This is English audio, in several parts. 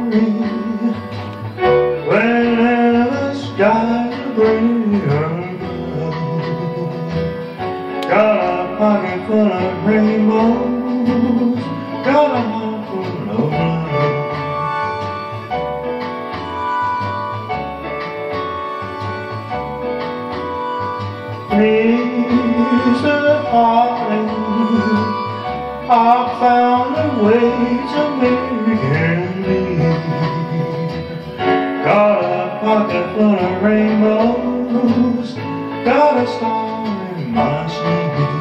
me whenever the skies are gray. Got a pocket full of rainbows, got a heart full of love. Mr. Harding, I found a way to make ends meet. Got a pocket full of rainbows, got a star in my sleeve.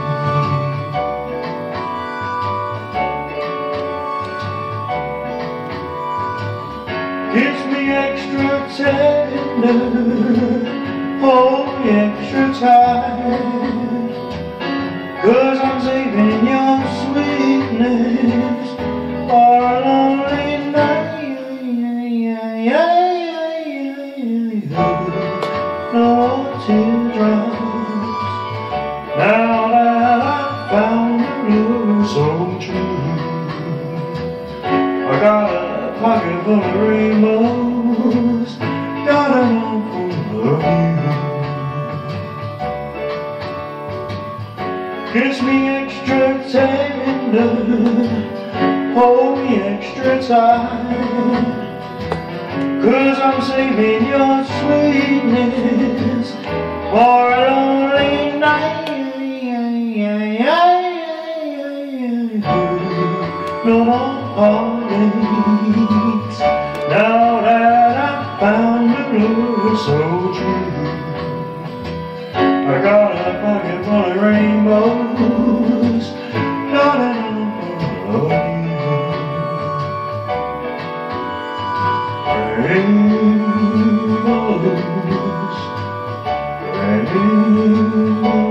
Kiss me extra tender, hold me extra tight, 'cause I'm saving your sweetness for a lonely night. No teardrops, now that I've found the blue so true. I got a pocket full of rainbows, got a heart full of you. Kiss me extra tender, hold me extra tight, 'cause I'm saving your sweetness for a lonely night. No more heartaches, now that I've found the blue so true. I got a pocket full of rainbows, got a heart full of you. Rainbows, rainbows.